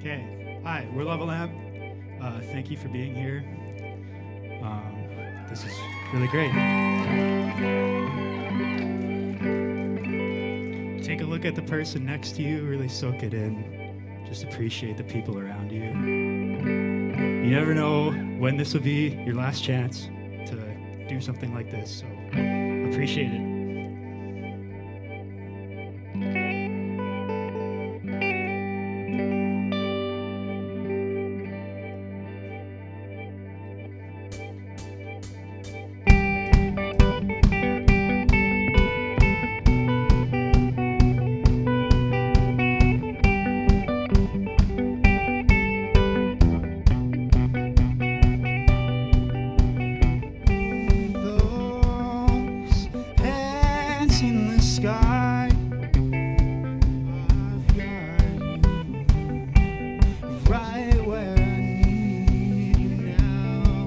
Okay. Hi, we're Lova Lamp. Thank you for being here. This is really great. Take a look at the person next to you, really soak it in. Just appreciate the people around you. You never know when this will be your last chance to do something like this, so appreciate it. In the sky, I've got you right where I need you now.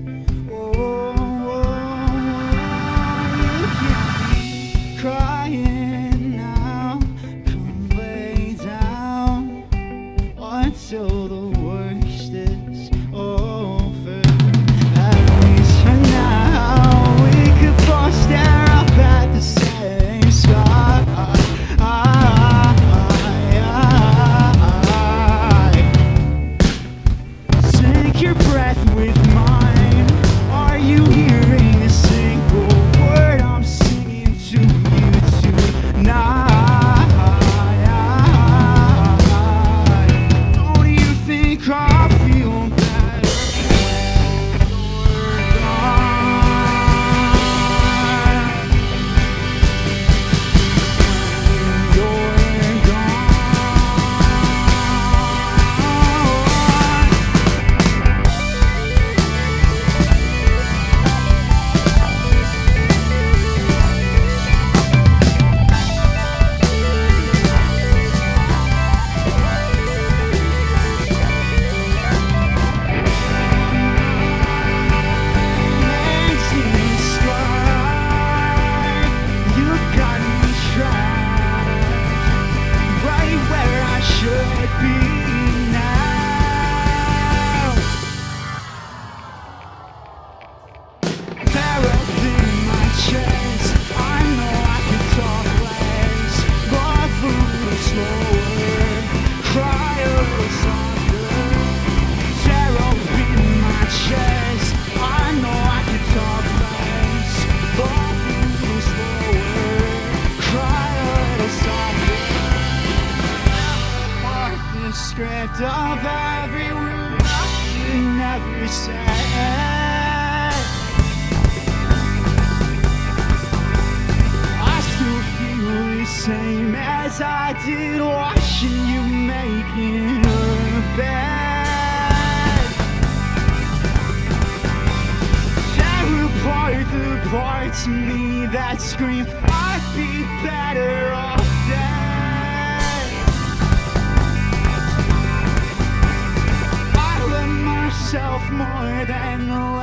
Oh, you can be crying now. Come lay down until the worst is over. At least for now, we could both stare up at the same sky. Sync your breath with mine. Are you hearing a single word I'm singing to you tonight? Don't you think I feel better when you're gone? You're gone. Hands in the sky, you've got me trapped right where I should be now. Therapy in my chest, I know I can talk less, but move slower, cry a little softer. Therapy in my chest, I know I can talk less, but move slower, cry a little softer. Part the script of every word I should never say. I still feel the same as I did watching you making her bed. Tear apart the parts of me that scream I'd be better off dead. I love myself more than the